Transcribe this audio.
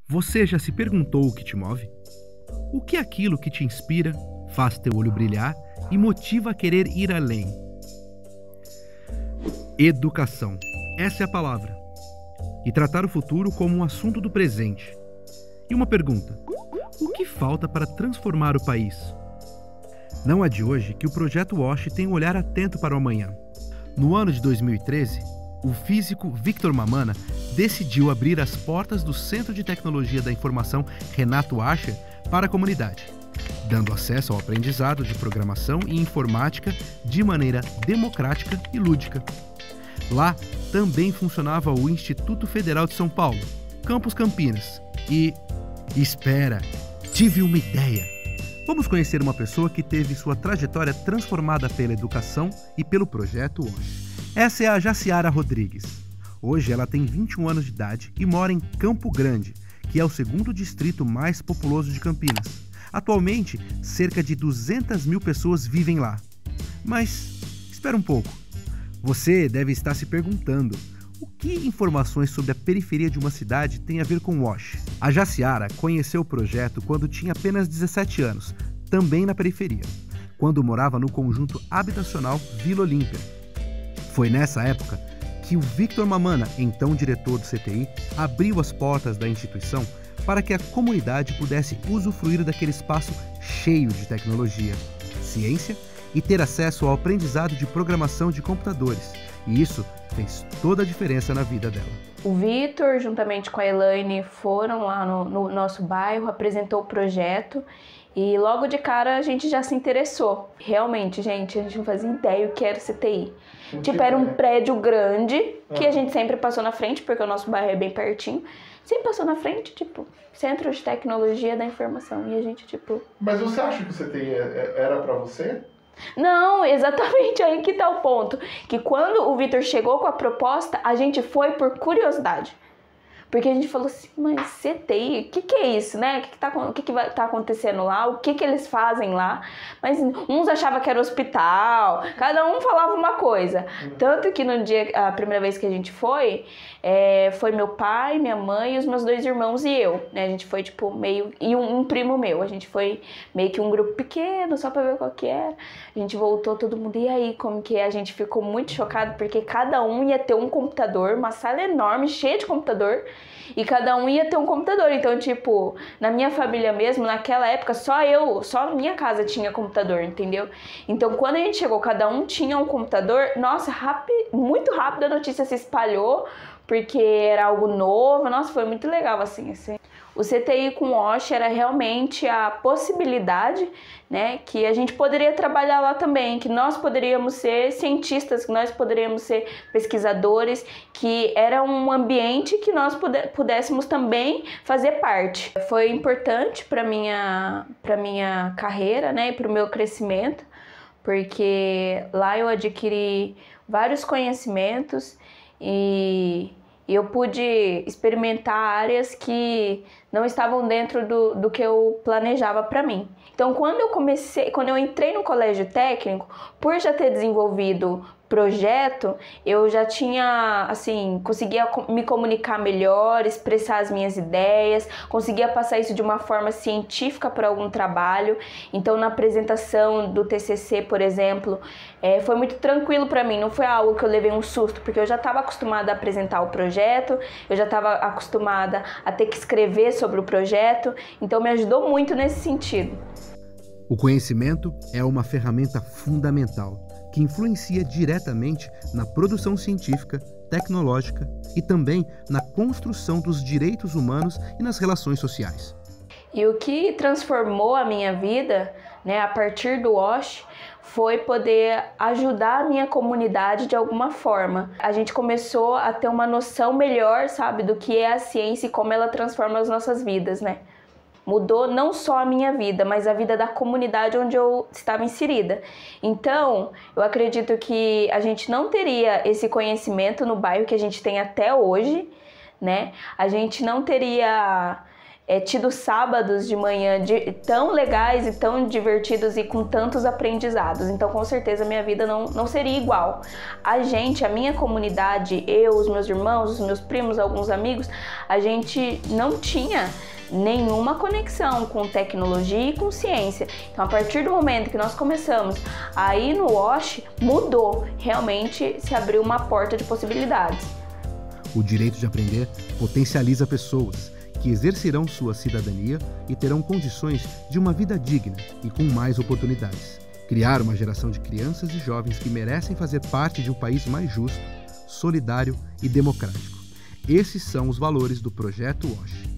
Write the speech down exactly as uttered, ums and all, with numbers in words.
Você já se perguntou o que te move? O que é aquilo que te inspira, faz teu olho brilhar e motiva a querer ir além? Educação. Essa é a palavra. E tratar o futuro como um assunto do presente. E uma pergunta: o que falta para transformar o país? Não é de hoje que o Projeto WASH tem um olhar atento para o amanhã. No ano de dois mil e treze, o físico Victor Mamana decidiu abrir as portas do Centro de Tecnologia da Informação Renato Ascher para a comunidade, dando acesso ao aprendizado de programação e informática de maneira democrática e lúdica. Lá também funcionava o Instituto Federal de São Paulo, Campus Campinas. E... espera, tive uma ideia! Vamos conhecer uma pessoa que teve sua trajetória transformada pela educação e pelo Projeto WASH. Essa é a Jaciara Rodrigues. Hoje ela tem vinte e um anos de idade e mora em Campo Grande, que é o segundo distrito mais populoso de Campinas. Atualmente, cerca de duzentas mil pessoas vivem lá. Mas, espera um pouco. Você deve estar se perguntando: o que informações sobre a periferia de uma cidade tem a ver com WASH? A Jaciara conheceu o projeto quando tinha apenas dezessete anos, também na periferia, quando morava no conjunto habitacional Vila Olímpia. Foi nessa época que o Victor Mamana, então diretor do C T I, abriu as portas da instituição para que a comunidade pudesse usufruir daquele espaço cheio de tecnologia, ciência e ter acesso ao aprendizado de programação de computadores. E isso fez toda a diferença na vida dela. O Victor, juntamente com a Elaine, foram lá no, no nosso bairro, apresentou o projeto e logo de cara a gente já se interessou. Realmente, gente, a gente não fazia ideia o que era o C T I. O tipo, era um prédio grande que a gente sempre passou na frente, porque o nosso bairro é bem pertinho. Sempre passou na frente, tipo, Centro de Tecnologia da Informação. E a gente, tipo... Mas você acha que o C T I era pra você? Não, exatamente aí que tá o ponto. Que quando o Victor chegou com a proposta, a gente foi por curiosidade. Porque a gente falou assim, mas C T I, o que, que é isso, né? O que, que, tá, o que, que vai, tá acontecendo lá? O que, que eles fazem lá? Mas uns achavam que era hospital, cada um falava uma coisa. Tanto que no dia, a primeira vez que a gente foi, é, foi meu pai, minha mãe, os meus dois irmãos e eu. Né? A gente foi tipo meio... E um, um primo meu. A gente foi meio que um grupo pequeno, só pra ver qual que era. A gente voltou, todo mundo, e aí, como que é? A gente ficou muito chocado, porque cada um ia ter um computador, uma sala enorme, cheia de computador. E cada um ia ter um computador. Então, tipo, na minha família mesmo, naquela época, só eu, só minha casa tinha computador, entendeu? Então, quando a gente chegou, cada um tinha um computador. Nossa, rápido, muito rápido a notícia se espalhou, porque era algo novo. Nossa, foi muito legal, assim, assim. O C T I com o WASH era realmente a possibilidade, né, que a gente poderia trabalhar lá também, que nós poderíamos ser cientistas, que nós poderíamos ser pesquisadores, que era um ambiente que nós pudéssemos também fazer parte. Foi importante para minha, para minha carreira, né, e para o meu crescimento, porque lá eu adquiri vários conhecimentos e... E eu pude experimentar áreas que não estavam dentro do, do que eu planejava para mim. Então, quando eu comecei, quando eu entrei no colégio técnico, por já ter desenvolvido projeto, eu já tinha, assim, conseguia me comunicar melhor, expressar as minhas ideias, conseguia passar isso de uma forma científica para algum trabalho. Então, na apresentação do T C C, por exemplo, é, foi muito tranquilo para mim, não foi algo que eu levei um susto, porque eu já estava acostumada a apresentar o projeto, eu já estava acostumada a ter que escrever sobre o projeto, então me ajudou muito nesse sentido. O conhecimento é uma ferramenta fundamental que influencia diretamente na produção científica, tecnológica e também na construção dos direitos humanos e nas relações sociais. E o que transformou a minha vida, né, a partir do WASH, foi poder ajudar a minha comunidade de alguma forma. A gente começou a ter uma noção melhor, sabe, do que é a ciência e como ela transforma as nossas vidas, né? Mudou não só a minha vida, mas a vida da comunidade onde eu estava inserida. Então, eu acredito que a gente não teria esse conhecimento no bairro que a gente tem até hoje, né? A gente não teria é, tido sábados de manhã de, tão legais e tão divertidos e com tantos aprendizados. Então, com certeza, minha vida não, não seria igual. A gente, a minha comunidade, eu, os meus irmãos, os meus primos, alguns amigos, a gente não tinha nenhuma conexão com tecnologia e com ciência. Então, a partir do momento que nós começamos a ir no WASH, mudou. Realmente se abriu uma porta de possibilidades. O direito de aprender potencializa pessoas que exercerão sua cidadania e terão condições de uma vida digna e com mais oportunidades. Criar uma geração de crianças e jovens que merecem fazer parte de um país mais justo, solidário e democrático. Esses são os valores do Projeto WASH.